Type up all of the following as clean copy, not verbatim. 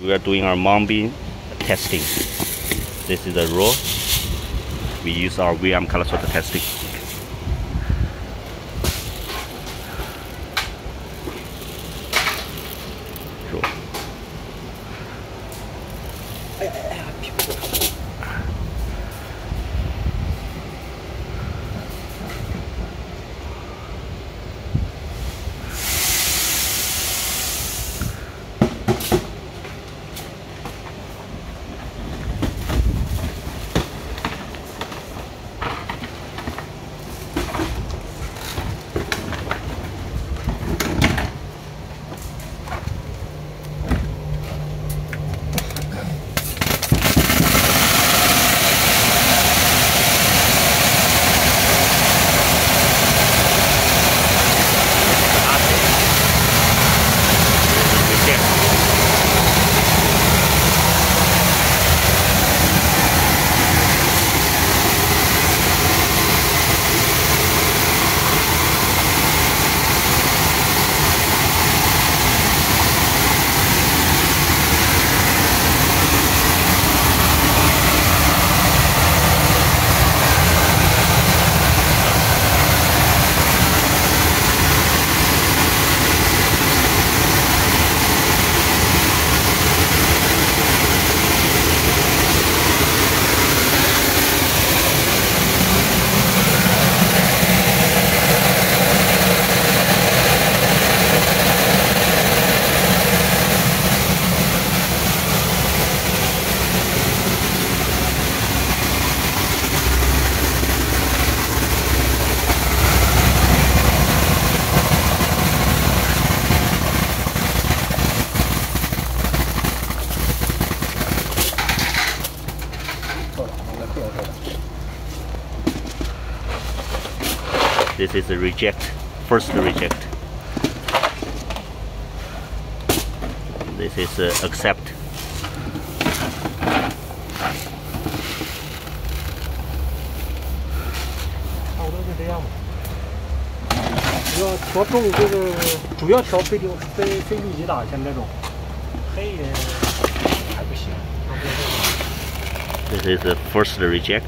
we are doing our mung bean testing. This is the raw. We use our VM color sorter testing. This is a reject, first reject. This is accept. 差不多就这样吧。主要调重这个，主要调非密集打，像这种黑也还不行。 This is the first reject.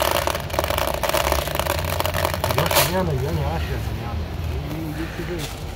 什么样的原料是什么样的？你这个。